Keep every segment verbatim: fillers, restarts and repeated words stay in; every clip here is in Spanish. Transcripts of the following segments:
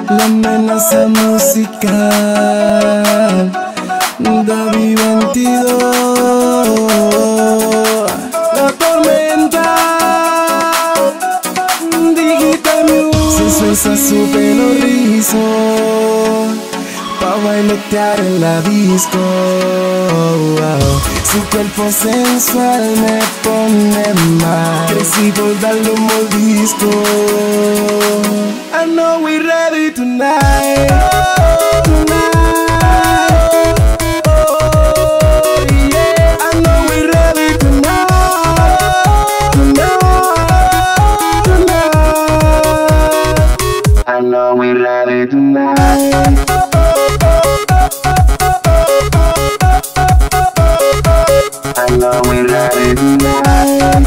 La amenaza musical David veintidós. La tormenta Digital Music. Se suelza su pelo rizo pa' bailotear en la disco. Wow. Su cuerpo sensual me pone mal. Crecí por darle un mordisco. I know we ready tonight. Tonight. Oh yeah. I know we ready tonight. Tonight. Tonight. I know we ready tonight. I know we ready tonight.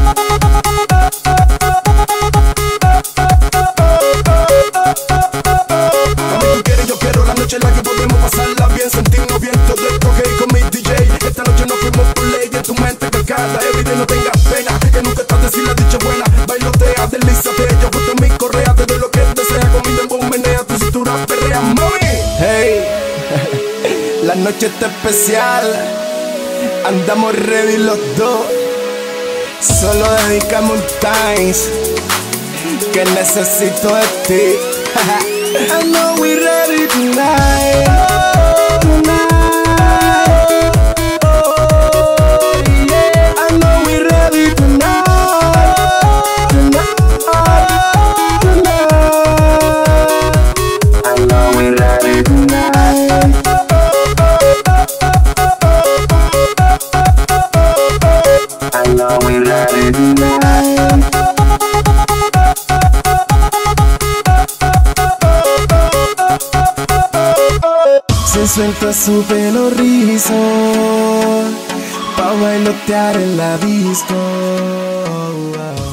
Mami, tú quieres, yo quiero la noche en la que podemos pasarla bien, sentirnos bien, todo esto que con mi D J. Esta noche nos fuimos por ley, en tu mente cargada, everyday no tengas pena, que nunca estás de decir la dicha buena. Bailotea, deslízate, yo junto en mi correa, te doy lo que deseas, con mi dembow menea, tu cintura perrea, mami. Hey, la noche está especial. Andamos ready los dos. Solo dedicamos un times que necesito de ti. I know we ready tonight. Tonight. Oh yeah. I know we ready tonight. Tonight. Tonight. I know we ready tonight. I know we ready tonight. Se suelta su pelo rizo pa' bailotear en la disco.